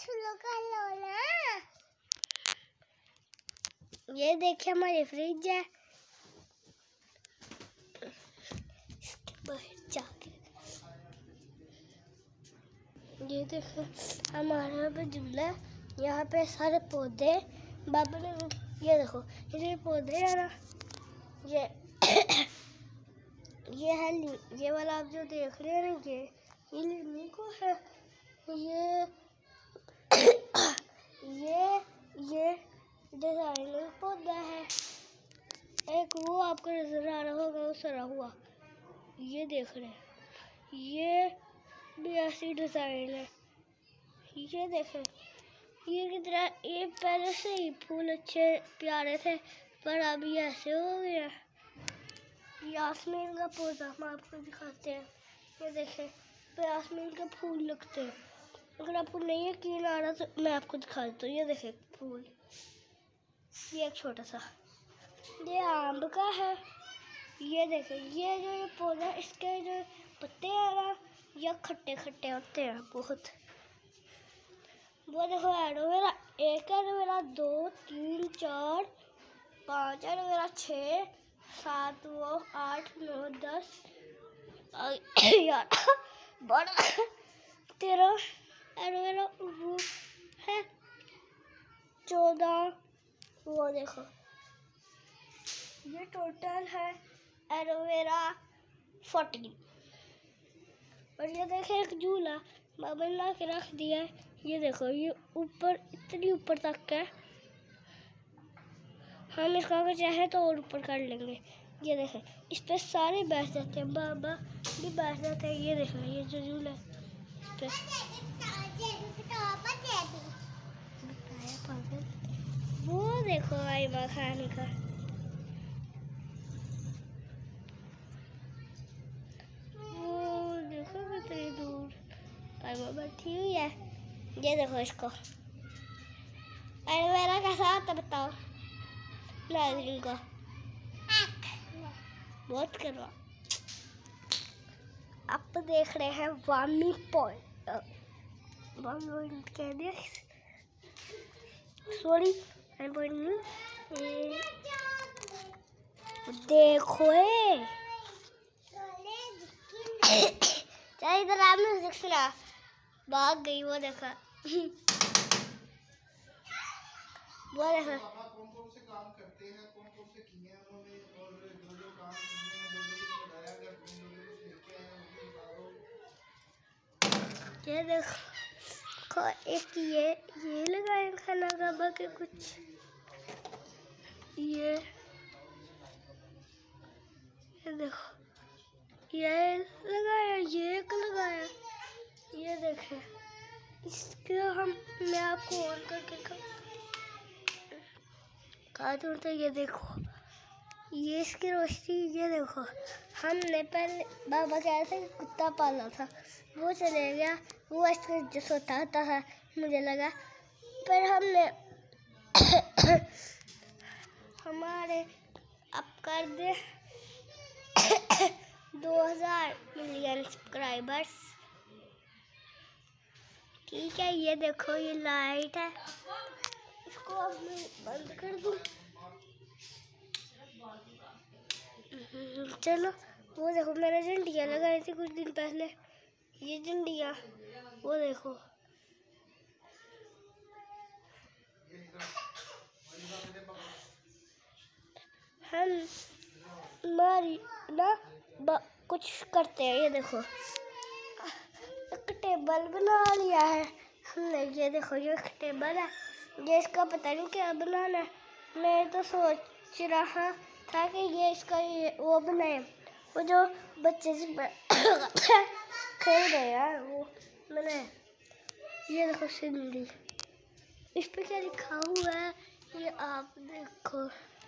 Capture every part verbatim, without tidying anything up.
शुरू कर लो ना। ये देखिए हमारी फ्रिज है, इसके बाहर जाके ये देखो हमारा पे झूला, यहाँ पे सारे पौधे बाबा ने, ये देखो ये पौधे है ना, ये ये है, ये वाला आप जो देख रहे हैं ना, ये ये नींबू है, ये ये ये डिजाइनर पौधा है। एक वो आपको नजर आ रहा होगा वो सड़ा हुआ, ये देख रहे हैं, ये भी ऐसी डिजाइन है। ये देखें, ये कितना, ये पहले से ही फूल अच्छे प्यारे थे पर अभी ऐसे हो गए। यास्मीन का पौधा हम आपको दिखाते हैं। ये देखें, यास्मीन के फूल लगते हैं। अगर आपको नहीं यकीन आ रहा तो मैं आपको दिखा देता हूँ। ये देखें फूल, ये एक छोटा सा, ये आम का है। ये देखें, ये जो ये पौधा, इसके जो पत्ते हैं ना, ये खट्टे खट्टे होते हैं बहुत। वो देखो एलोवेरा, एक एलोवेरा, दो, तीन, चार, पाँच एलोवेरा, छः, सात, वो आठ, नौ, दस, ग्यारह, बारह, तेरह एलोवेरा वो है, चौदह, वो देखो ये टोटल है एलोवेरा फोर्टीन। और ये देखे एक झूला बाबा ने ला के रख दिया है। ये देखो ये ऊपर, इतनी ऊपर तक है, हम इसका अगर चाहे तो और ऊपर कर लेंगे। ये देखें, इस पे सारे बैठ जाते हैं, बाबा भी बैठ जाते हैं। ये देखो ये जो झूला है इस पे, वो देखो आइबा खाने का, वो देखो कितनी दूर आइबा बैठी हुई है। ये देखो इसको एलोवेरा कैसा आता बताओ नाज़रीन को, बहुत करवा। आप देख रहे हैं वामी पॉइंट, वामी पॉइंट कह दिया, सॉरी पॉइंट नहीं, देखो चल इधर आप म्यूजिक सुना, भाग गई वो देखा वो देखा। कौन कौन से काम करते हैं, कौन कौन से किए हैं उन्होंने, और जो जो काम किए हैं, जो जो कुछ लगाया, अगर तुम लोग कुछ लेके आए हैं वो बता दो। ये देखो एक ये ये लगाए खाना बाबा के कुछ, ये ये देखो ये लगाया, ये एक लगाया। ये देखें, इसके हम मैं आपको ऑन करके कहा तो ये देखो, ये इसकी रोशनी, ये देखो हमने पहले बाबा कह रहे थे कि कुत्ता पालना था, वो चले गया, वो इसका जो सोता होता है मुझे लगा, पर हमने हमारे अब कर दे दो हजार मिलियन सब्सक्राइबर्स, ठीक है। ये देखो ये लाइट है, इसको अब मैं बंद कर दूं। चलो वो देखो मैंने झंडियाँ लगाई थी कुछ दिन पहले, ये झंडियाँ वो देखो, हम हमारी ना कुछ करते हैं। ये देखो एक टेबल बना लिया है हमने, ये देखो ये एक टेबल है, ये इसका पता नहीं क्या बनाना है। मैं तो सोच रहा था कि ये इसका ये वो बनाए, वो जो बच्चे से खेल रहे हैं वो बनाए। ये देखो सिंडी, इस पे क्या लिखा हुआ है ये आप देखो,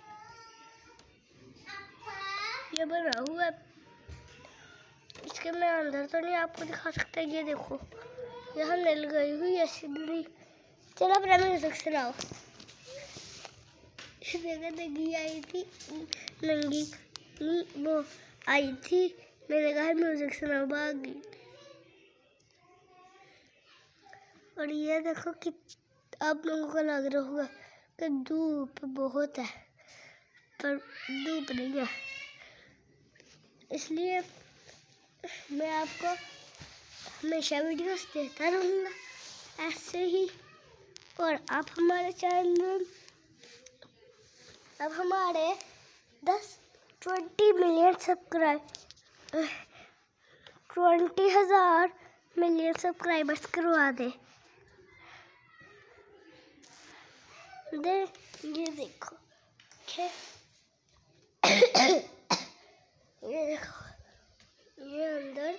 ये बना हुआ है, इसके मैं अंदर तो नहीं आपको दिखा सकता। ये देखो यहाँ नल गई हुई है सिंडी। चलो अपना म्यूजिक सुनाओ। नंगी आई थी, नंगी वो आई थी, मैंने कहा म्यूजिक सुनाओ, भाग गई। और ये देखो कि आप लोगों को लग रहा होगा कि धूप बहुत है, पर धूप नहीं है। इसलिए मैं आपको हमेशा वीडियोस देता रहूँगा ऐसे ही। और आप हमारे चैनल अब हमारे दस ट्वेंटी मिलियन सब्सक्राइब ट्वेंटी हजार मिलियन सब्सक्राइबर्स करवा दे दे ये देखो ये देखो ये अंदर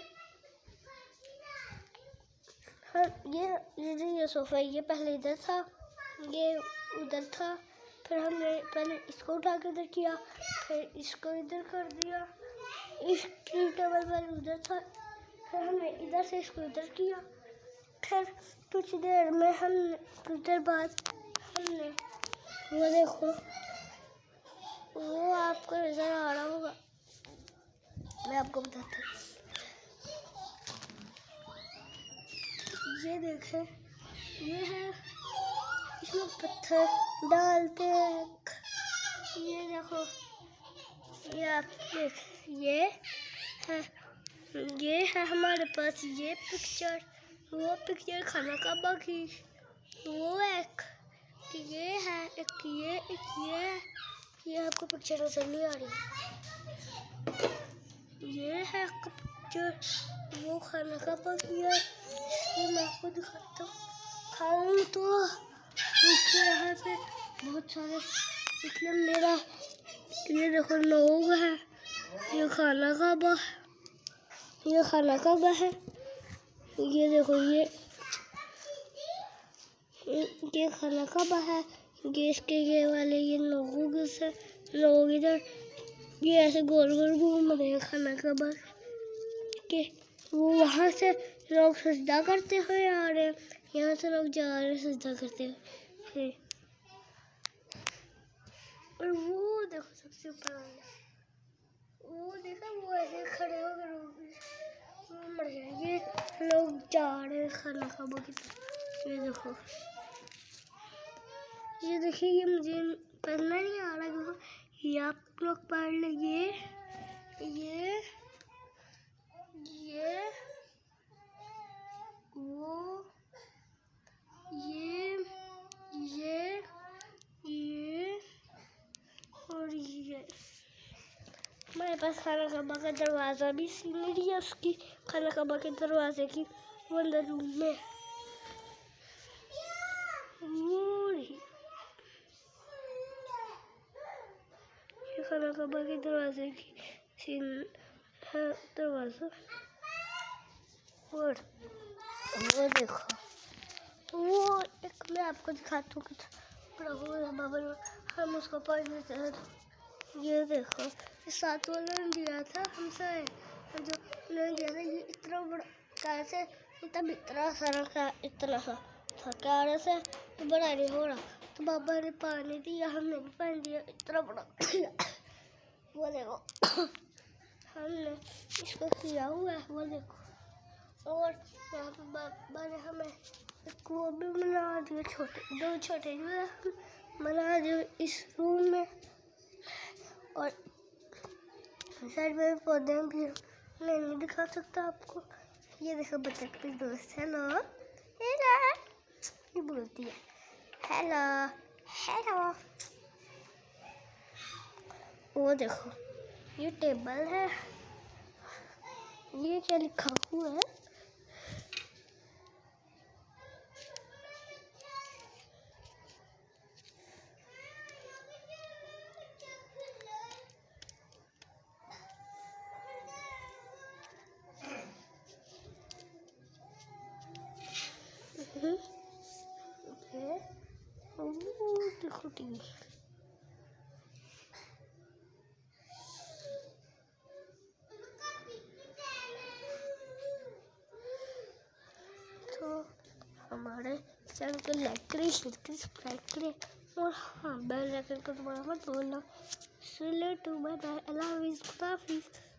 हाँ ये ये जो ये सोफा है ये पहले इधर था, ये उधर था, फिर हमने पहले इसको उठा के इधर किया, फिर इसको इधर कर दिया, इसकी टेबल पहले उधर था, फिर हमने इधर से इसको इधर किया, फिर कुछ देर में हम कुछ देर बाद हमने वो देखो वो आपको नजर आ रहा होगा, मैं आपको बताता हूँ। ये देखें ये है, इसमें पत्थर डालते हैं। ये देखो ये आप देख ये है ये है हमारे पास ये पिक्चर, वो पिक्चर खाना काबा की, वो एक ये है, एक ये एक ये है, ये आपको पिक्चर नजर नहीं आ रही, ये है पिक्चर वो खाना काबा की है। मैं आपको दिखाता हूँ खाऊं तो उसके यहाँ पे बहुत सारे, मतलब मेरा ये देखो लोग है, ये खाना काबा ये खाना काबा है, ये देखो ये ये खाना काबा है, ये इसके ये वाले ये लोगों से लोग इधर ये ऐसे गोल गोल घूम रहे हैं खाना काबा के, वो वहाँ से लोग सजदा करते हुए आ रहे हैं, यहाँ से लोग जा रहे हैं सजदा करते हुए। और वो देखो सबसे ऊपर वाला वो देखा वो ऐसे खड़े होकर मर जाएंगे, लोग जा रहे हैं खाना काबा की तरफ। ये देखो ये देखिए ये मुझे पढ़ना नहीं आ रहा, देखो ये आप लोग पढ़ लेंगे। ये ये वो ये ये ये और ये हमारे पास खाना काबा का दरवाज़ा भी सीनरी है उसकी, खाना काबा के दरवाजे की, वो अंदर रूम में वो रही ये खाना काबा के दरवाजे की सीन है दरवाज़ा। और वो देखो वो एक मैं आपको दिखाता हूँ कुछ बबल, हम उसको पढ़ लेते हैं। ये देखो ये सात वाला ने दिया था हमसे, जो उन्होंने दिया था ये इतना बड़ा कैसे, मतलब इतना सारा का इतना सा था क्या से तो बड़ा नहीं हो रहा, तो बाबा ने पानी दिया, हमने भी पानी दिया, इतना बड़ा वो देखो हमने इसको किया हुआ है वो देखो। और यहाँ पे बाबा ने हमें एक वो भी बना दिया, छोटे दो छोटे जो बना दिए इस रूम में। और साइड में पौधे भी मैं नहीं दिखा सकता आपको। ये देखो बतख की दोस्त हेलो हेलो ये बोलती है हेलो हेलो। वो देखो ये टेबल है, ये क्या लिखा हुआ है, ओके ओह देखो टीवी। तो हमारे चैनल को लाइक करें, शेयर करें, सब्सक्राइब करें और हाँ बेल आइकन को दबाना मत भूलना। See you later, bye bye, Allah Hafiz, खुदा हाफिज़।